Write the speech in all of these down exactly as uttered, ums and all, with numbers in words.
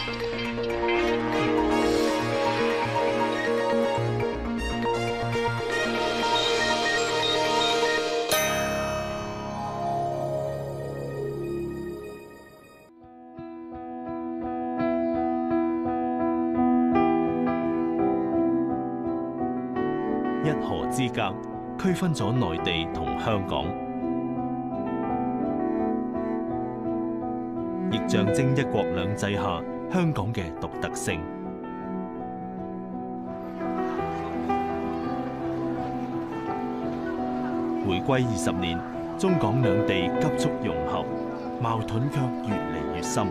一河之隔，區分咗內地同香港，亦象徵一國兩制下香港嘅獨特性。回歸二十年，中港兩地急速融合，矛盾卻越嚟越深。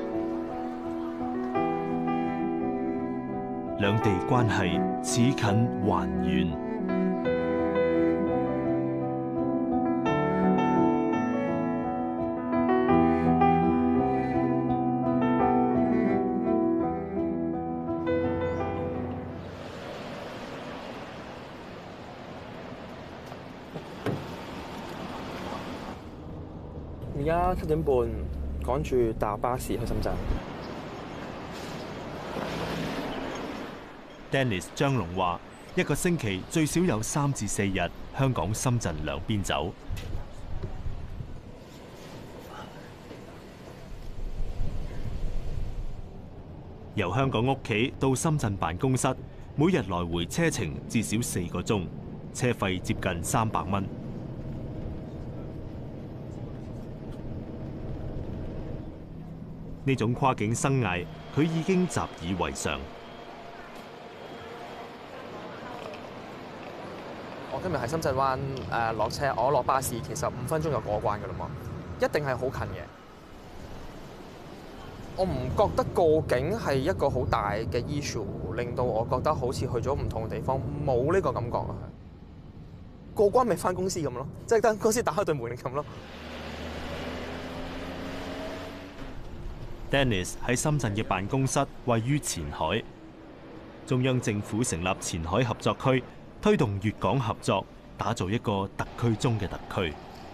兩地關係似近還遠。 而家七點半，趕住搭巴士去深圳。 Dennis 張龍話：一個星期最少有三至四日香港、深圳兩邊走。由香港屋企到深圳辦公室，每日來回車程至少四個鐘，車費接近三百蚊。呢種跨境生涯，佢已經習以為常。 我今日喺深圳灣誒落車，我落巴士其實五分鐘就過關㗎啦嘛，一定係好近嘅。我唔覺得過境係一個好大嘅 issue， 令到我覺得好似去咗唔同嘅地方，冇呢個感覺啊。過關咪返公司咁咯，即係等公司打開對門咁咯。 Dennis 喺深圳嘅辦公室位於前海，中央政府成立前海合作區，推動粵港合作，打造一個特區中嘅特區。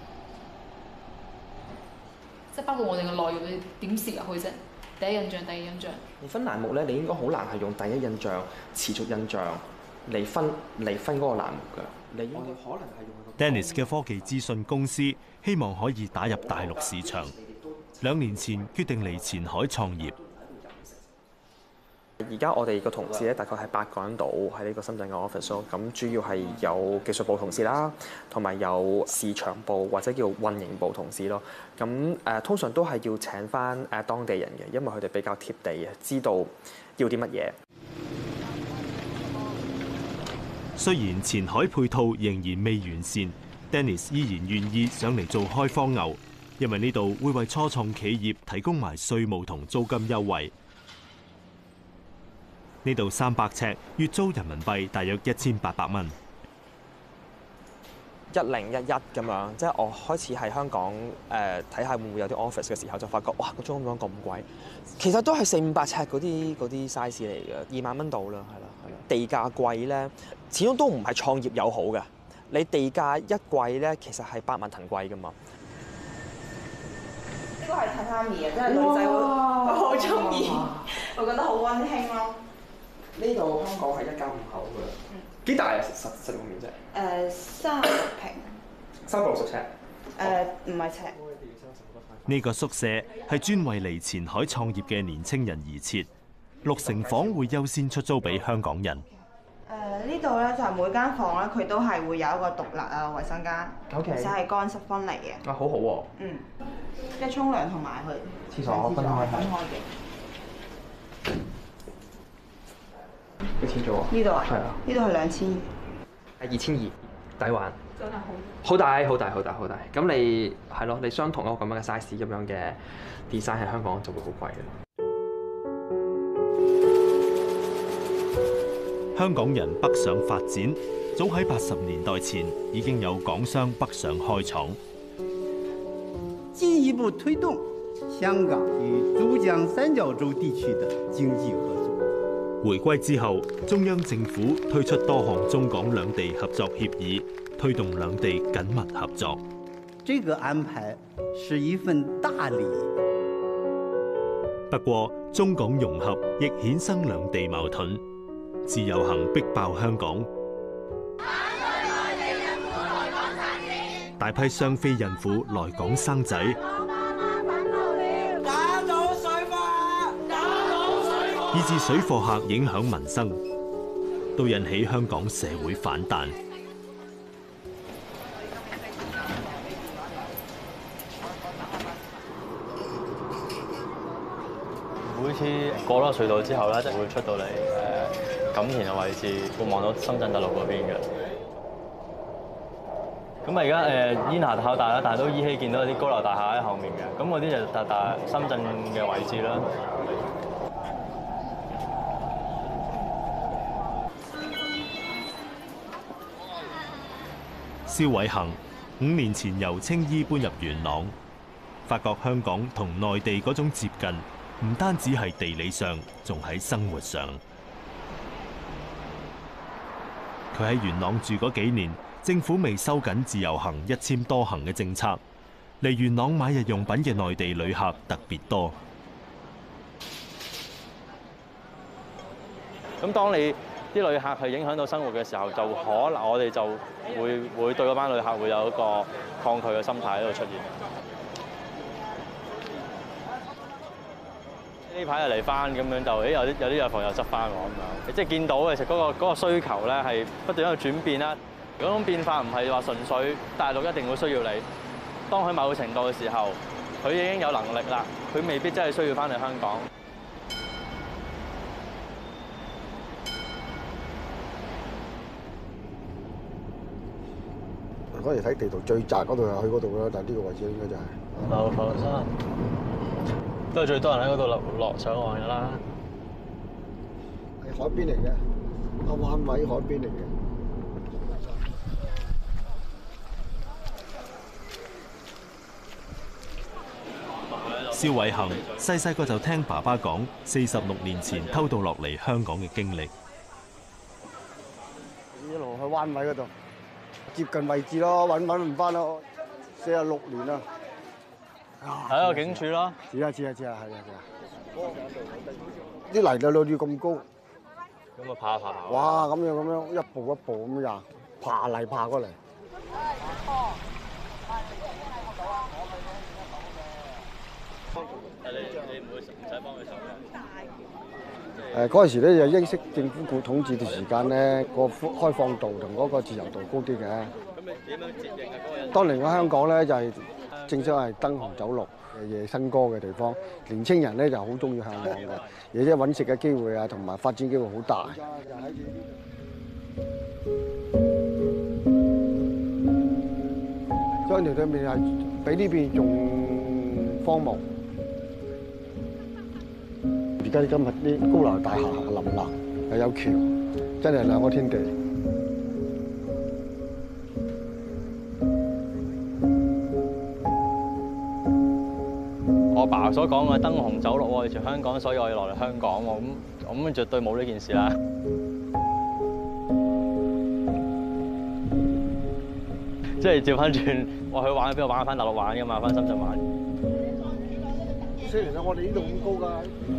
即係包括我哋嘅內容，你點攝入去啫？第一印象，第二印象。 你分欄目咧，你應該好難係用第一印象、持續印象嚟分嚟分嗰個欄目㗎。你應該可能係用 Dennis 嘅科技資訊公司希望可以打入大陸市場。兩年前決定嚟前海創業。 而家我哋個同事咧，大概係八個人度喺呢個深圳嘅 office 咯。咁主要係有技術部同事啦，同埋有市場部或者叫運營部同事咯。咁誒、呃、通常都係要請翻誒當地人嘅，因為佢哋比較貼地嘅，知道要啲乜嘢。 雖然前海配套仍然未完善 ，Dennis 依然願意上嚟做開荒牛。因為呢度會為初創企業提供埋稅務同租金優惠。呢度三百尺，月租人民幣大約一千八百蚊。 一零一一咁樣，即係我開始喺香港誒睇下會唔會有啲 office 嘅時候，就發覺哇個租金咁貴，其實都係四五百尺嗰啲嗰啲 size 嚟嘅，二萬蚊到啦，係啦係啦。地價貴咧，始終都唔係創業友好嘅。你地價一貴咧，其實係百萬騰貴噶嘛。 呢個係榻榻米啊，即係女仔會好中意，我覺得好溫馨咯。 呢度香港係一間五口㗎，幾大啊？實實用面積？誒三十平。 三百六十尺。 誒唔係尺。 呢個宿舍係專為嚟前海創業嘅年青人而設，六成房會優先出租俾香港人。 誒呢度咧就係每間房咧，佢都係會有一個獨立啊衞生間，而且係乾濕分離嘅。啊，好好喎。嗯，即係沖涼同埋去廁所分開分開嘅。 幾錢租啊？ 呢度啊？ 係啊。 呢度係兩千。係二千二，抵玩。 真係好。 好大，好大，好大，好大。咁你係咯，你相同一個咁樣嘅 size 咁樣嘅 design 喺香港就會好貴啦。 香港人北上發展，早喺八十年代前已經有港商北上開廠， 進一步推動香港與珠江三角洲地區的經濟合作。 回歸之後，中央政府推出多項中港兩地合作協議，推動兩地緊密合作。 這個安排是一份大禮。 不過中港融合亦衍生兩地矛盾，自由行逼爆香港，大批雙非孕婦來港生仔，以致水貨客影響民生，都引起香港社會反彈。 每次過咗隧道之後咧，就會出到嚟誒錦田嘅位置，會望到深圳大路嗰邊嘅。咁啊，而家誒煙霞考大啦，但係都依稀見到有啲高樓大廈喺後面嘅。咁嗰啲就大大深圳嘅位置啦。 蕭偉恒五年前由青衣搬入元朗，發覺香港同內地嗰種接近，唔單止係地理上，仲喺生活上。佢喺元朗住嗰幾年，政府未收緊自由行一簽多行嘅政策，嚟元朗買日用品嘅內地旅客特別多。 咁當你啲旅客係影響到生活嘅時候，就可能我哋就會會對嗰班旅客會有一個抗拒嘅心態喺度出現。呢排又嚟翻咁樣就，誒有啲有啲藥房又執翻喎咁樣，即係見到其實嗰個嗰個需求咧係不斷喺度轉變啦。嗰種變化唔係話純粹大陸一定會需要你，當佢某個程度嘅時候，佢已經有能力啦，佢未必真係需要翻嚟香港。 嗰時睇地圖最窄嗰度就去嗰度啦，但係呢個位置應該就係流浮山，都係最多人喺嗰度落落上岸㗎啦。 係海邊嚟嘅，個灣位海邊嚟嘅。 蕭偉恒細細個就聽爸爸講四十六年前偷渡落嚟香港嘅經歷， 一路去灣位嗰度。接近位置咯，揾揾唔翻咯，四十六年啦。 喺個警署咯。 知啊知啊知啊，係啊係啊。啲泥就到住咁高。 咁啊爬爬爬。 哇！咁樣咁樣，一步一步咁樣爬嚟爬過嚟。 你你唔會唔使幫佢手嘅。 誒嗰陣時咧，就英式政府管統治嘅時間咧，個開放度同嗰個自由度高啲嘅。 咁你點樣接應啊？嗰個人？ 當年嘅香港咧就係正所謂燈紅酒綠、夜笙歌嘅地方，年青人咧就好中意向往嘅，而且揾食嘅機會啊，同埋發展機會好大。將條對面係比呢邊仲荒蕪。而家今日啲高樓大廈林立，又有橋，真係兩個天地。 我爸所講嘅燈紅酒綠，我以前香港，所以我要落嚟香港喎。咁咁絕對冇呢件事啦。即係照翻轉，我去玩喺邊度玩？翻大陸玩㗎嘛，翻深圳玩。 雖然我哋呢度咁高㗎。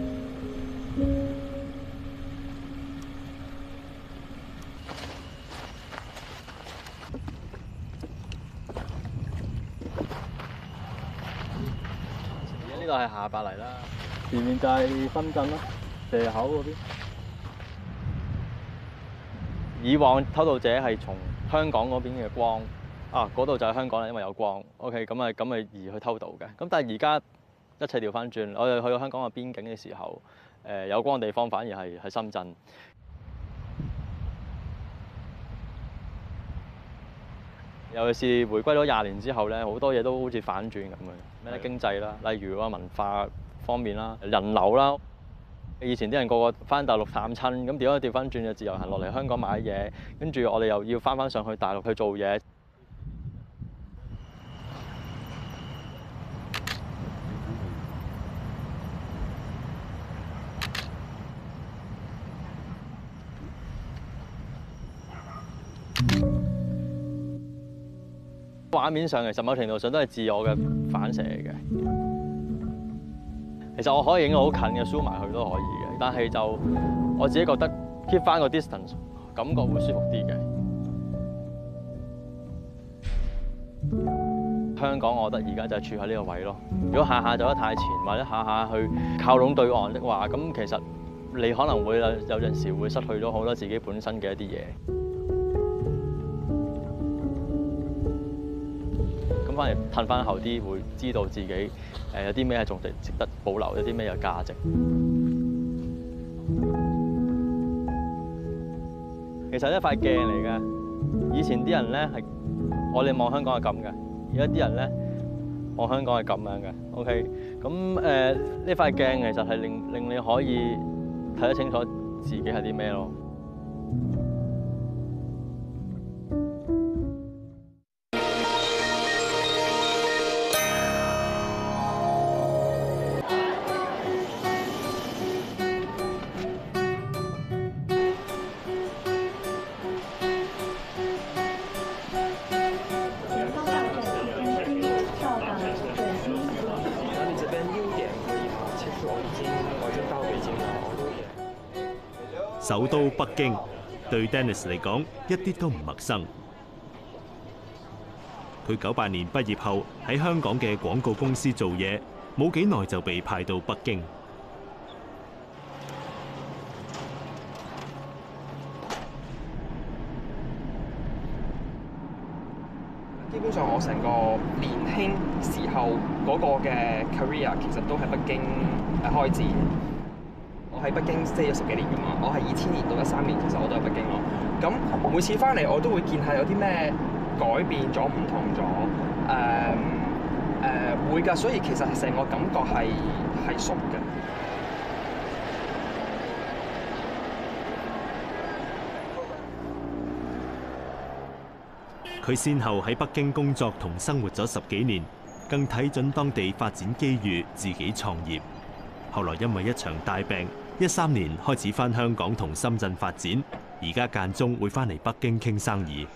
呢個係下白泥啦，前面就係深圳咯，蛇口嗰邊。以往偷渡者係從香港嗰邊嘅光，啊嗰度就係香港啦，因為有光。OK， 咁啊咁咪而去偷渡嘅。咁但係而家一切調翻轉，我哋去到香港嘅邊境嘅時候，誒有光嘅地方反而係係深圳。尤其是回歸咗廿年之後咧，好多嘢都好似反轉咁嘅，咩經濟啦，例如話文化方面啦、人流啦。以前啲人個個翻大陸探親，咁點解調翻轉就自由行落嚟香港買嘢，跟住我哋又要翻翻上去大陸去做嘢。畫面上其實某程度上都係自我嘅反射嚟嘅。 其實我可以影到好近嘅 zoom 埋去都可以嘅，但係就我自己覺得 keep 翻個 distance 感覺會舒服啲嘅。香港我覺得而家就係處喺呢個位咯。如果下下走得太前，或者下下去靠攏對岸的話，咁其實你可能會有有陣時會失去咗好多自己本身嘅一啲嘢。咁反而褪翻後啲，會知道自己誒有啲咩係仲值值得保留，有啲咩有價值。其實一塊鏡嚟嘅，以前啲人咧係我哋望香港係咁嘅，而家啲人咧望香港係咁樣嘅。OK， 咁誒呢塊鏡其實係令令你可以睇得清楚自己係啲咩咯。 首都北京對 Dennis 嚟講一啲都唔陌生。佢九八年畢業後喺香港嘅廣告公司做嘢，冇幾耐就被派到北京。 基本上我成個年輕時候嗰個嘅 career 其實都喺北京誒開展。我喺北京 stay 咗十幾年㗎嘛，我係二千年到一三年，其實我都喺北京咯。咁每次翻嚟我都會見下有啲咩改變咗、唔同咗，誒、呃、誒、呃、會㗎，所以其實成個感覺係係熟嘅。 佢先後喺北京工作同生活咗十幾年，更睇準當地發展機遇，自己創業。後來因為一場大病，一三年開始返香港同深圳發展，而家間中會返嚟北京傾生意。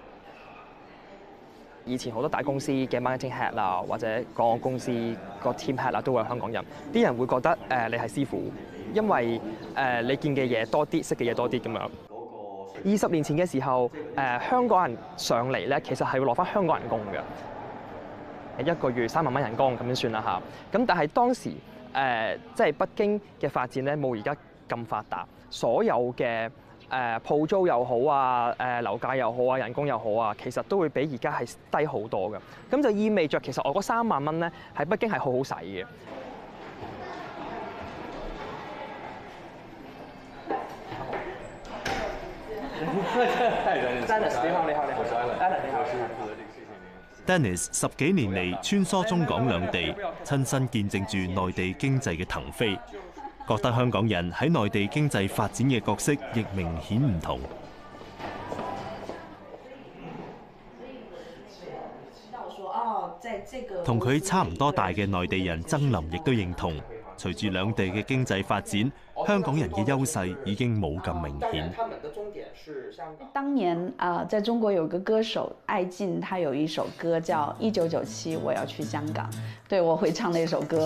以前好多大公司嘅 marketing head 啊，或者廣告公司個 team head 啊，都會係香港人。啲人會覺得誒、呃、你係師傅，因為誒、呃、你見嘅嘢多啲，識嘅嘢多啲咁樣。二十年前嘅時候，誒、呃、香港人上嚟咧，其實係會攞返香港人工嘅，一個月三萬蚊人工咁樣算啦嚇。咁但係當時，誒，即係北京嘅發展咧，冇而家咁發達。所有嘅誒鋪租又好啊，誒樓價又好啊，人工又好啊，其實都會比而家係低好多嘅。咁就意味着其實我嗰三萬蚊咧，喺北京係好好使嘅。Dennis 你好，你好，你好 ，Dennis 你好。 Dennis 十幾年嚟穿梭中港兩地，親身見證住內地經濟嘅騰飛，覺得香港人喺內地經濟發展嘅角色亦明顯唔同。同佢差唔多大嘅內地人曾林亦都認同，隨住兩地嘅經濟發展，香港人嘅優勢已經冇咁明顯。 當年啊、呃，在中國有個歌手艾靜，他有一首歌叫《一九九七我要去香港》，對，我會唱那首歌。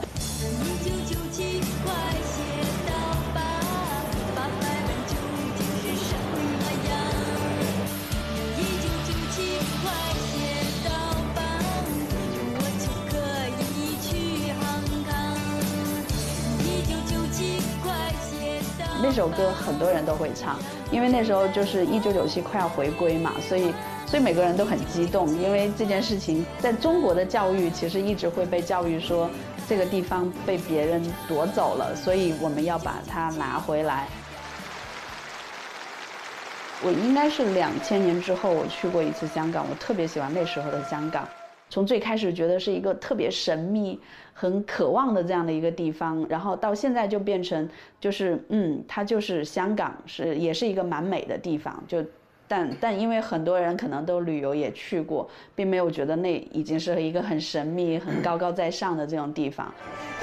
那首歌很多人都會唱，因為那時候就是一九九七快要回歸嘛，所以所以每個人都很激動，因為這件事情在中國的教育其實一直會被教育說這個地方被別人奪走了，所以我們要把它拿回來。我應該是兩千年之後我去過一次香港，我特別喜歡那時候的香港。從最開始覺得是一個特別神秘、很渴望的這樣的一個地方，然後到現在就變成就是嗯，它就是香港，是也是一個蠻美的地方。就但但因為很多人可能都旅遊也去過，並沒有覺得那已經是一個很神秘、很高高在上的這種地方。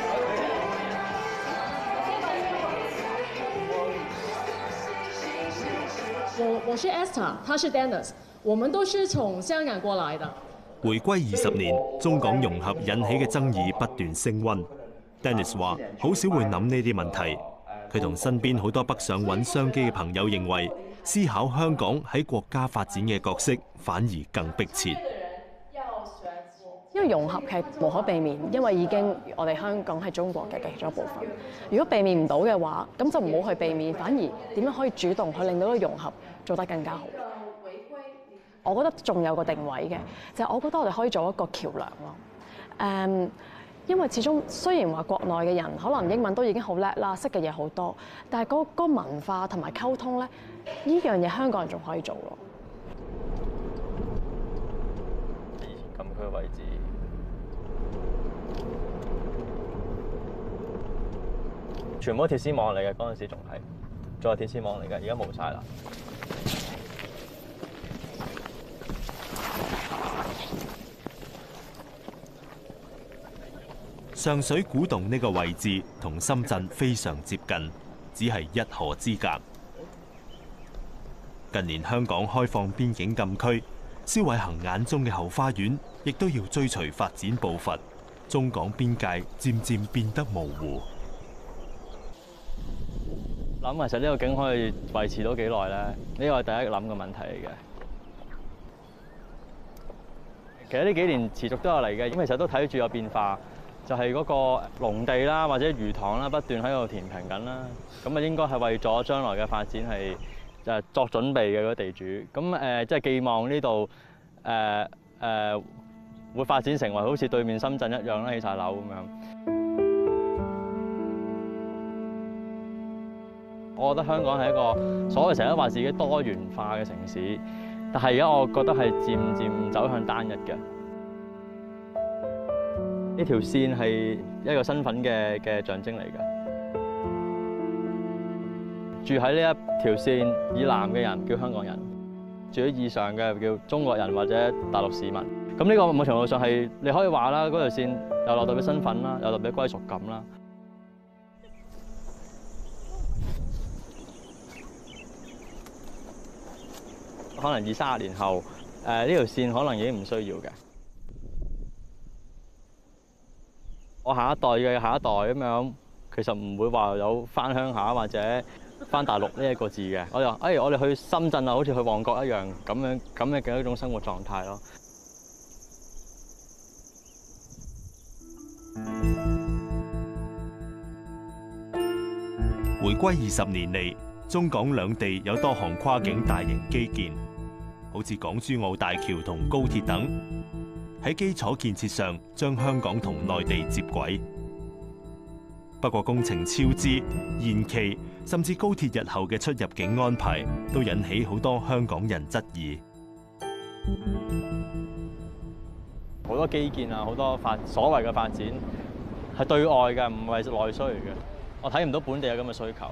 我我是 Esther， 他是 Dennis， 我們都是從香港過來的。 回歸二十年，中港融合引起嘅爭議不斷升溫。 Dennis 話好少會諗呢啲問題。佢同身邊好多北上揾商機嘅朋友認為，思考香港喺國家發展嘅角色反而更迫切。 因為融合係無可避免，因為已經我哋香港係中國嘅其中一部分。如果避免唔到嘅話，咁就唔好去避免，反而點樣可以主動去令到個融合做得更加好。我覺得仲有個定位嘅，就係、是、我覺得我哋可以做一個橋梁咯。誒、um,，因為始終雖然話國內嘅人可能英文都已經好叻啦，識嘅嘢好多，但係嗰個文化同埋溝通咧，呢樣嘢香港人仲可以做咯。 以前禁區嘅位置。全部都鐵絲網嚟嘅，嗰陣時仲係，仲係鐵絲網嚟嘅，而家冇晒啦。 上水古洞呢個位置同深圳非常接近，只係一河之隔。近年香港開放邊境禁區，蕭偉恒眼中嘅後花園亦都要追隨發展步伐，中港邊界漸漸變得模糊。 諗其實呢個景可以維持到幾耐咧？呢個係第一諗嘅問題嚟嘅。其實呢幾年持續都有嚟嘅，咁其實都睇住有變化，就係嗰個農地啦或者魚塘啦不斷喺度填平緊啦。咁啊應該係為咗將來嘅發展係就係作準備嘅嗰地主。咁誒即係寄望呢度誒誒會發展成為好似對面深圳一樣啦，起晒樓咁樣。我覺得香港係一個所謂成日都話自己多元化嘅城市，但係而家我覺得係漸漸走向單一嘅。呢條線係一個身份嘅嘅象徵嚟嘅。住喺呢一條線以南嘅人叫香港人，住喺以上嘅叫中國人或者大陸市民。咁呢個某程度上係你可以話啦，嗰條線又代表身份啦，又代表歸屬感啦。可能二三十年後，誒呢條線可能已經唔需要嘅。我下一代嘅下一代咁樣，其實唔會話有返鄉下或者返大陸呢一個字嘅。我就誒、哎，我哋去深圳啊，好似去旺角一樣咁樣咁嘅嘅一種生活狀態咯。 回歸二十年嚟，中港兩地有多項跨境大型基建，好似港珠澳大橋同高鐵等，喺基礎建設上將香港同內地接軌。不過工程超支、延期，甚至高鐵日後嘅出入境安排，都引起好多香港人質疑。 好多基建啊，好多發所謂嘅發展係對外嘅，唔係內需嚟嘅。我睇唔到本地有咁嘅需求，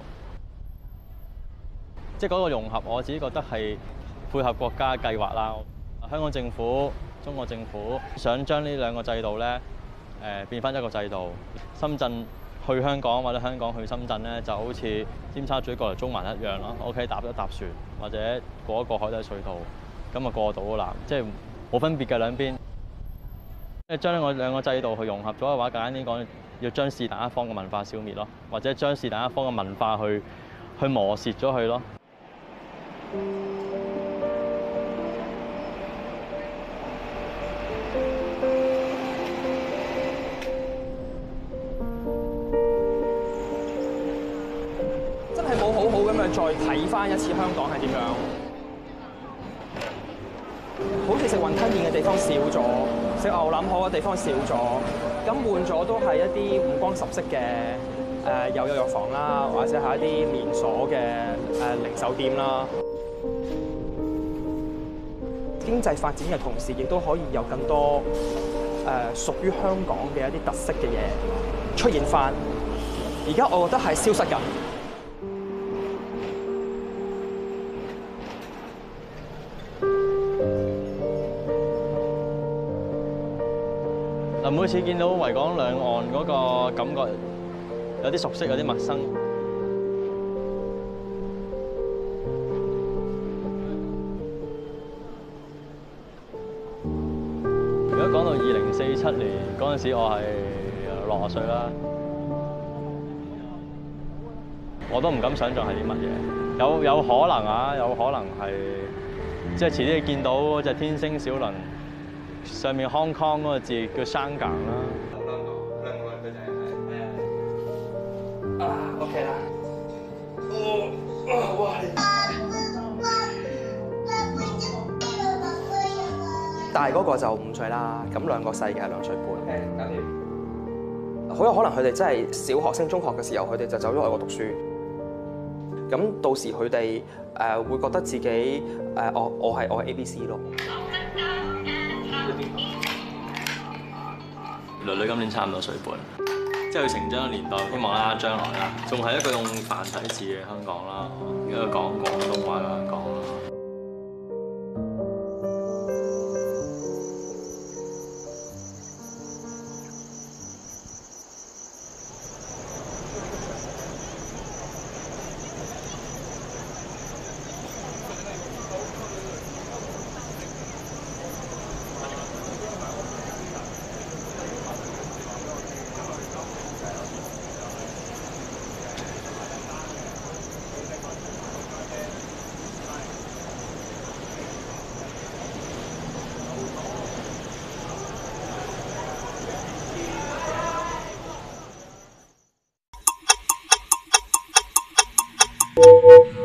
即係嗰個融合，我自己覺得係配合國家計劃啦。香港政府、中國政府想將呢兩個制度咧，誒變翻一個制度。深圳去香港或者香港去深圳咧，就好似尖沙咀過嚟中環一樣咯。我可以搭一搭船或者過一個海底隧道，咁就過到啦。即係冇分別嘅兩邊。即係將呢個兩個制度去融合咗嘅話，簡單啲講，要將是但一方嘅文化消滅咯，或者將是但一方嘅文化去去磨蝕咗佢咯。 真係冇好好咁樣再睇翻一次香港係點樣，好似食雲吞麵嘅地方少咗，食牛腩河嘅地方少咗，咁換咗都係一啲五光十色嘅誒有有藥房啦，或者係一啲連鎖嘅誒零售店啦。經濟發展嘅同時，亦都可以有更多誒屬於香港嘅一啲特色嘅嘢出現翻。而家我覺得係消失緊。 嗱，每次見到維港兩岸嗰個感覺有啲熟悉，有啲陌生。如果講到二零四七年嗰陣時，我係六十歲啦。 我都唔敢想像係啲乜嘢。有有可能啊，有可能係即係遲啲你見到嗰隻天星小輪上面 Hong Kong 嗰個字叫香港啦。 啊 ，OK 啦。哦，哇！大嗰個就五歲啦，咁兩個細嘅係兩歲半。搞掂。好有可能佢哋真係小學升中學嘅時候，佢哋就走咗外國讀書。咁到時佢哋誒會覺得自己誒、呃、我我係我係 A B C 咯。 女女今年差唔多歲半，即係佢成長嘅年代，希望啦將來啦，仲係一個用繁體字嘅香港啦，一個講廣東話嘅香港啦。 Thank you.